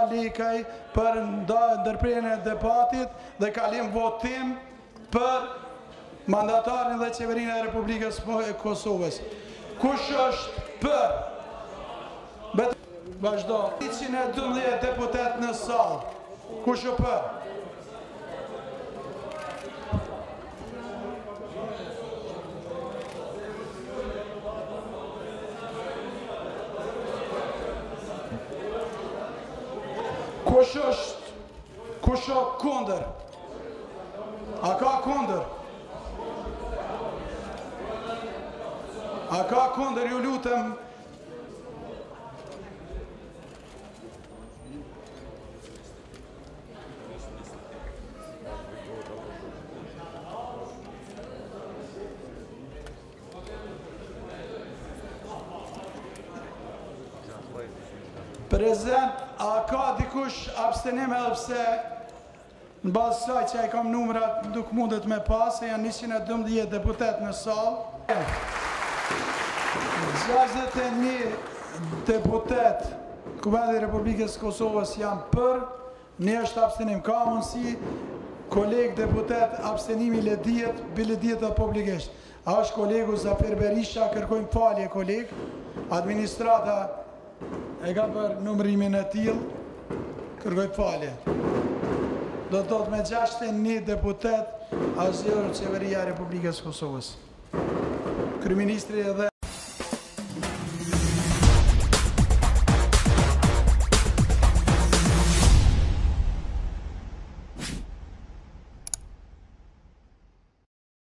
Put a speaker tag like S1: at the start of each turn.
S1: Lekaj për ndërprerjen e debatit dhe kalim votim për mandatarin dhe qeverinë e Republikës e Kosovës. Kush është për? Vazhdo. 112 deputet në sallë. Kush është për? Kush është kundër? A ka kundër? A ka kundër, ju lutem? Prezent, a ka dikush abstenim edhe pse në bazë saj që e kam numrat nuk mundet me pas, e janë 112 deputet në salë. 61 deputet Kuvendi Republikës Kosovës janë për, një është abstenim. Ka mundësi kolegë deputet abstenimi le dijet, bile dijet dhe publikisht. A është kolegu Zafir Berisha, kërkojmë falje kolegë, administrata e ka për numërimin e tillë, kërkoj falje. Do të thotë me 61 deputet, asgjë qeveria e Republikës Kosovës. Kryeministri edhe